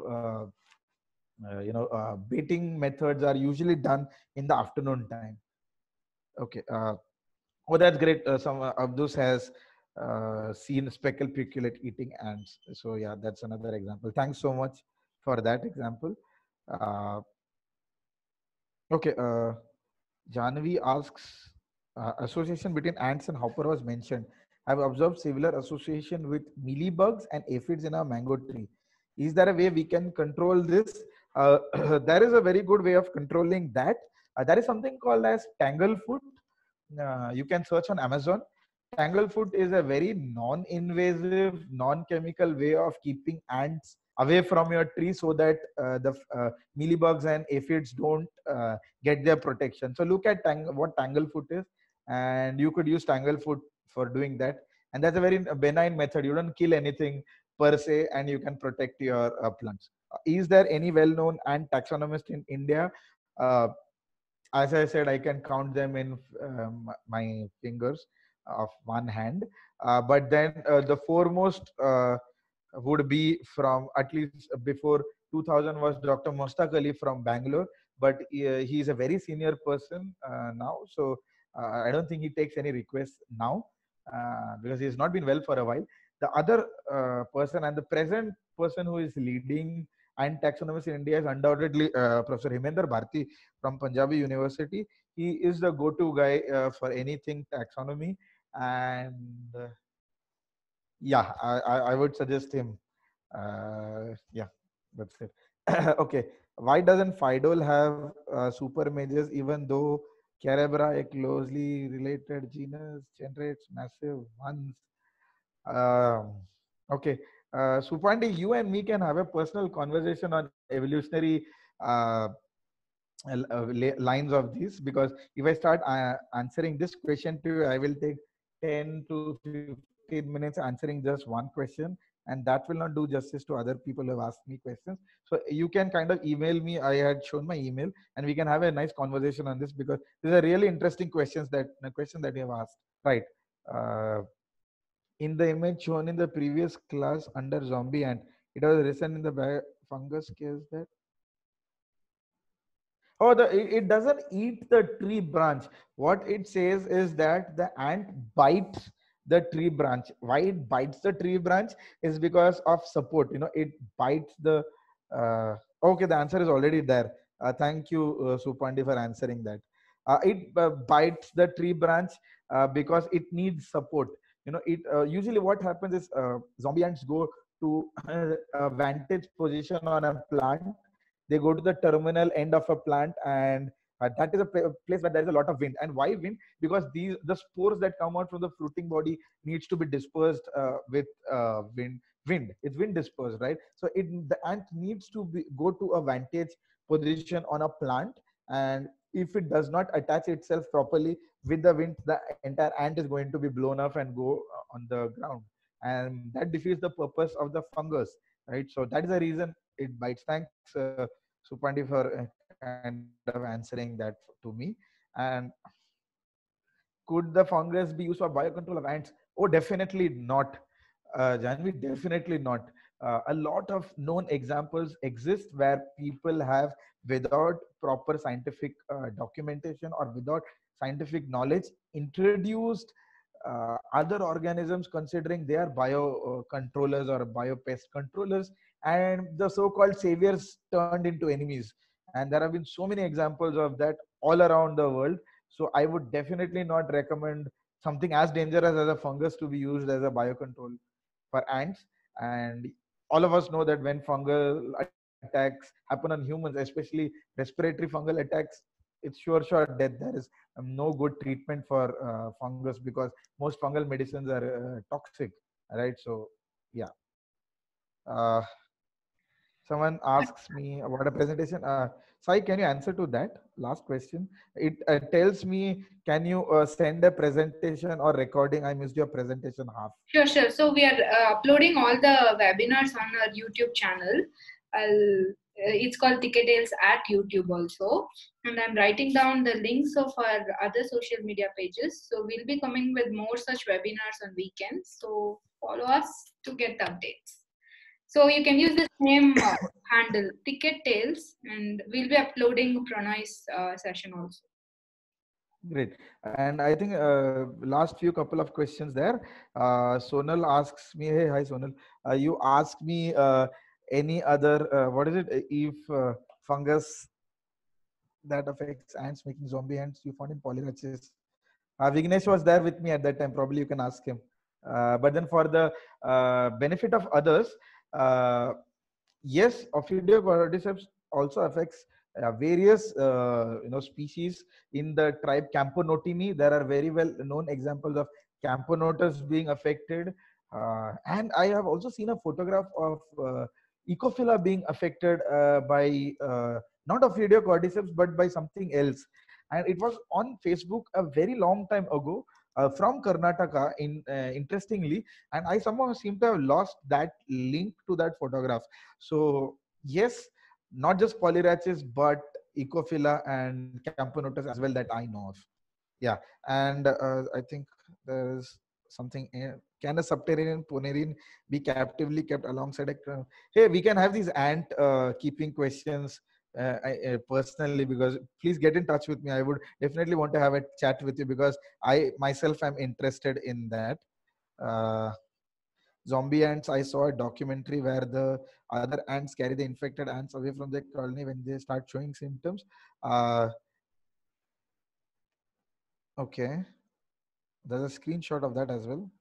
baiting methods are usually done in the afternoon time. Okay. Oh, that's great. Some Abdus has seen speckled piculate eating ants. So yeah, that's another example. Thanks so much for that example. Uh, okay. Janvi asks, association between ants and hopper was mentioned. I've observed similar association with mealybugs and aphids in our mango tree. Is there a way we can control this? There is a very good way of controlling that. There is something called as Tanglefoot. You can search on Amazon. Tanglefoot is a very non-invasive, non-chemical way of keeping ants away from your tree so that the mealybugs and aphids don't get their protection. So look at what Tanglefoot is, and you could use Tanglefoot for doing that. And that's a very benign method. You don't kill anything per se, and you can protect your plants. Is there any well-known ant taxonomist in India? As I said, I can count them in my fingers of one hand. But then the foremost would be from at least before 2000 was Dr. Mostaq Ali from Bangalore. But he is a very senior person now. So I don't think he takes any requests now because he has not been well for a while. The other person and the present person who is leading and taxonomist in India is undoubtedly Professor Himender Bharti from Punjabi University. He is the go-to guy for anything taxonomy, and yeah, I would suggest him. Yeah, that's it. Okay, why doesn't Fidol have super majors even though Cerebra, a closely related genus, generates massive ones? Um, okay, Supandi, you and me can have a personal conversation on evolutionary uh, lines of these, because if I start answering this question to you, I will take 10 to 15 minutes answering just one question, and that will not do justice to other people who have asked me questions. So you can kind of email me. I had shown my email, and we can have a nice conversation on this, because these are really interesting questions that the question that you have asked. Right. Uh, in the image shown in the previous class under zombie ant, it was written in the fungus case that oh, it doesn't eat the tree branch. What it says is that the ant bites the tree branch. Why it bites the tree branch is because of support. It bites the. Okay, the answer is already there. Thank you, Supandi, for answering that. It bites the tree branch because it needs support. It usually what happens is zombie ants go to a vantage position on a plant. They go to the terminal end of a plant, and that is a place where there is a lot of wind. And why wind? Because the spores that come out from the fruiting body needs to be dispersed with wind. It's wind dispersed, right? So the ant needs to go to a vantage position on a plant, and if it does not attach itself properly with the wind, the entire ant is going to be blown off and go on the ground, and that defeats the purpose of the fungus, right? So that is the reason it bites. Thanks, Supandi, for kind of answering that to me. And could the fungus be used for biocontrol of ants? Oh, definitely not. Janvi, definitely not. A lot of known examples exist where people have, without proper scientific documentation or without scientific knowledge, introduced other organisms considering they are bio controllers or biopest controllers, and the so-called saviors turned into enemies. And there have been so many examples of that all around the world. So I would definitely not recommend something as dangerous as a fungus to be used as a biocontrol for ants. And all of us know that when fungal attacks happen on humans, especially respiratory fungal attacks, it's sure death. There is no good treatment for fungus, because most fungal medicines are toxic, right? So yeah. uh, Someone asks me about a presentation. Sai, can you answer to that last question? It tells me, can you send a presentation or recording? I missed your presentation half. Sure, sure. So we are uploading all the webinars on our YouTube channel. It's called Ticket Tales at YouTube also. And I'm writing down the links of our other social media pages. So we'll be coming with more such webinars on weekends. So follow us to get the updates. So you can use the same handle, Ticket Tales, and we'll be uploading Pranay's session also. Great. And I think last few couple of questions there. Sonal asks me, hey, hi Sonal. You asked me any other, what is it? If fungus that affects ants making zombie ants you found in polyraches. Vignesh was there with me at that time. Probably you can ask him. But then for the benefit of others, yes, Ophidiocordyceps also affects various species in the tribe Camponotini. There are very well known examples of Camponotus being affected, and I have also seen a photograph of Ecophila being affected by not Ophidiocordyceps but by something else, and it was on Facebook a very long time ago. From Karnataka, interestingly, and I somehow seem to have lost that link to that photograph. So yes, not just polyraches, but Ecophila and Camponotus as well that I know of. Yeah, and I think there's something. Can a subterranean ponerian be captively kept alongside a? Hey, we can have these ant keeping questions personally, because please get in touch with me. I would definitely want to have a chat with you because I myself am interested in that. Uh, Zombie ants, I saw a documentary where the other ants carry the infected ants away from their colony when they start showing symptoms. Uh, okay, there's a screenshot of that as well.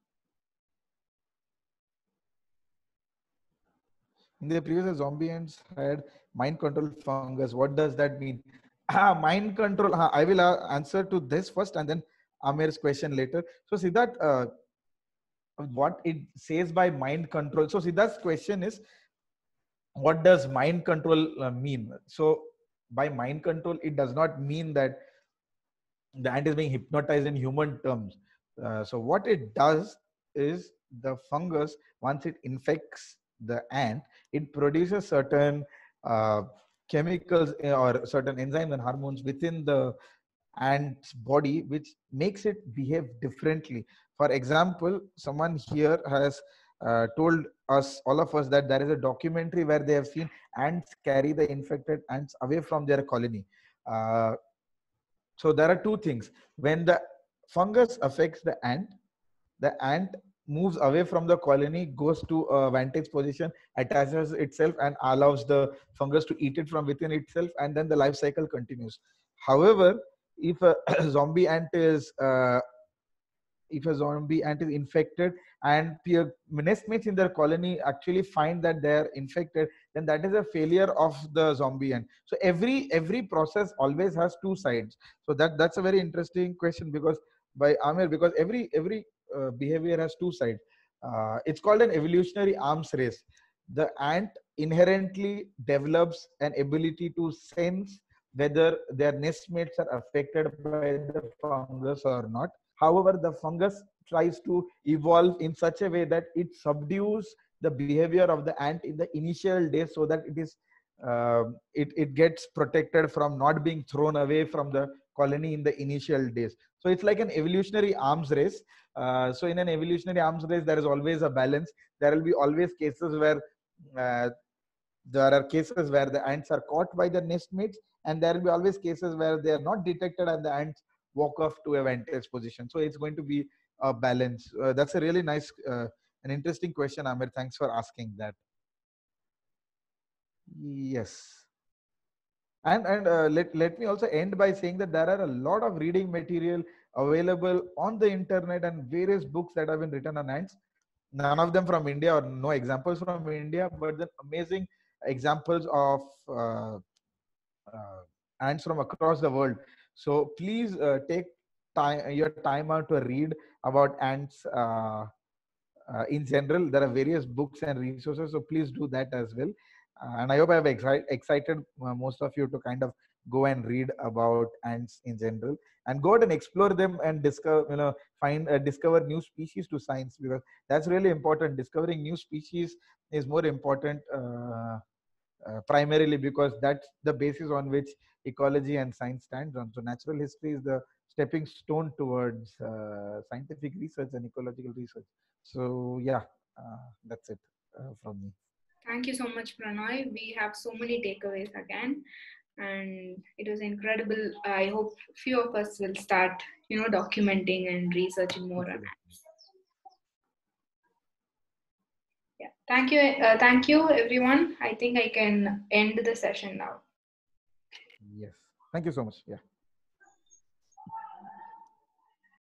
In the previous, zombie ants had mind control fungus. What does that mean? Mind control. I will answer to this first and then Amir's question later. So Siddharth, what it says by mind control. So Siddharth's question is, what does mind control mean? So by mind control, it does not mean that the ant is being hypnotized in human terms. So what it does is the fungus, once it infects the ant, it produces certain chemicals or certain enzymes and hormones within the ant's body, which makes it behave differently. For example, someone here has told us, all of us, that there is a documentary where they have seen ants carry the infected ants away from their colony. Uh, so there are two things. When the fungus affects the ant moves away from the colony, goes to a vantage position, attaches itself, and allows the fungus to eat it from within itself, and then the life cycle continues. However, if a zombie ant is infected and peer nestmates in their colony actually find that they're infected, then that is a failure of the zombie ant. So every process always has two sides. So that's a very interesting question, because by Amir, because every behavior has two sides. It's called an evolutionary arms race. The ant inherently develops an ability to sense whether their nestmates are affected by the fungus or not. However, the fungus tries to evolve in such a way that it subdues the behavior of the ant in the initial days, so that it gets protected from not being thrown away from the colony in the initial days. So it's like an evolutionary arms race. So in an evolutionary arms race, there is always a balance. There will be always cases where uh, there are cases where the ants are caught by their nestmates, and there will be always cases where they are not detected and the ants walk off to a vantage position. So it's going to be a balance. That's a really nice an interesting question, Amir. Thanks for asking that. Yes. And let me also end by saying that there are a lot of reading material available on the internet and various books that have been written on ants. None of them from India, or no examples from India, but the amazing examples of ants from across the world. So please take your time out to read about ants in general. There are various books and resources, so please do that as well. And I hope I have excited most of you to kind of go and read about ants in general, and go out and explore them and discover, discover new species to science, because that's really important. Discovering new species is more important, primarily because that's the basis on which ecology and science stands on. So natural history is the stepping stone towards scientific research and ecological research. So yeah, that's it from me. Thank you so much, Pranay. We have so many takeaways again, and it was incredible. I hope few of us will start, documenting and researching more on ants. Yeah. Thank you, everyone. I think I can end the session now. Yes. Thank you so much. Yeah.